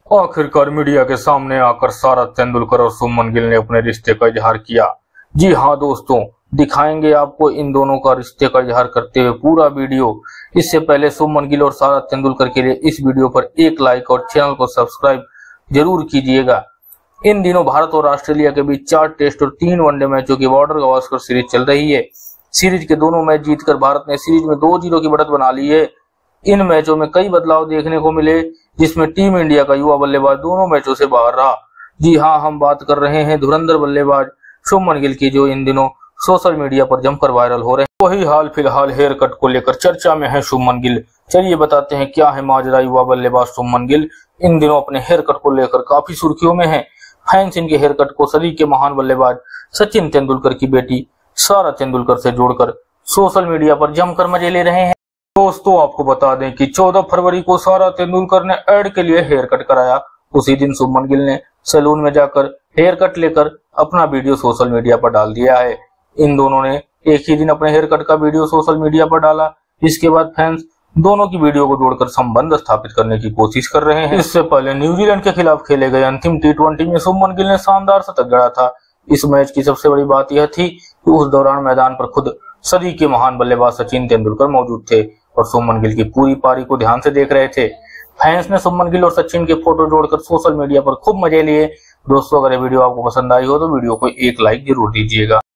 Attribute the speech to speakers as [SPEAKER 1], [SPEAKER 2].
[SPEAKER 1] आखिरकार मीडिया के सामने आकर सारा तेंदुलकर और सुमन गिल ने अपने रिश्ते का इजहार किया। जी हाँ दोस्तों, दिखाएंगे आपको इन दोनों का रिश्ते का इजहार करते हुए पूरा वीडियो। इससे पहले सुमन गिल और सारा तेंदुलकर के लिए इस वीडियो पर एक लाइक और चैनल को सब्सक्राइब जरूर कीजिएगा। इन दिनों भारत और ऑस्ट्रेलिया के बीच 4 टेस्ट और 3 वनडे मैचों की बॉर्डर गावस्कर सीरीज चल रही है। सीरीज के दोनों मैच जीतकर भारत ने सीरीज में 2-0 की बढ़त बना ली है। इन मैचों में कई बदलाव देखने को मिले, जिसमें टीम इंडिया का युवा बल्लेबाज दोनों मैचों से बाहर रहा। जी हाँ, हम बात कर रहे हैं धुरंधर बल्लेबाज शुभमन गिल की, जो इन दिनों सोशल मीडिया पर जमकर वायरल हो रहे हैं। वही हाल फिलहाल हेयर कट को लेकर चर्चा में है शुभमन गिल। चलिए बताते हैं क्या है माजरा। युवा बल्लेबाज शुभमन गिल इन दिनों अपने हेयर कट को लेकर काफी सुर्खियों में है। फैंस इनके हेयर कट को सदी के महान बल्लेबाज सचिन तेंदुलकर की बेटी सारा तेंदुलकर से जोड़कर सोशल मीडिया पर जमकर मजे ले रहे हैं। दोस्तों, आपको बता दें कि 14 फरवरी को सारा तेंदुलकर ने एड के लिए हेयर कट कराया। उसी दिन शुभमन गिल ने सैलून में जाकर हेयर कट लेकर अपना वीडियो सोशल मीडिया पर डाल दिया है। इन दोनों ने एक ही दिन अपने हेयर कट का वीडियो सोशल मीडिया पर डाला। इसके बाद फैंस दोनों की वीडियो को जोड़कर संबंध स्थापित करने की कोशिश कर रहे हैं। इससे पहले न्यूजीलैंड के खिलाफ खेले गए अंतिम T20 में शुभमन गिल ने शानदार शतक जड़ा था। इस मैच की सबसे बड़ी बात यह थी कि उस दौरान मैदान पर खुद सदी के महान बल्लेबाज सचिन तेंदुलकर मौजूद थे और शुभमन गिल की पूरी पारी को ध्यान से देख रहे थे। फैंस ने शुभमन गिल और सचिन के फोटो जोड़कर सोशल मीडिया पर खूब मजे लिए। दोस्तों, अगर ये वीडियो आपको पसंद आई हो तो वीडियो को एक लाइक जरूर दीजिएगा।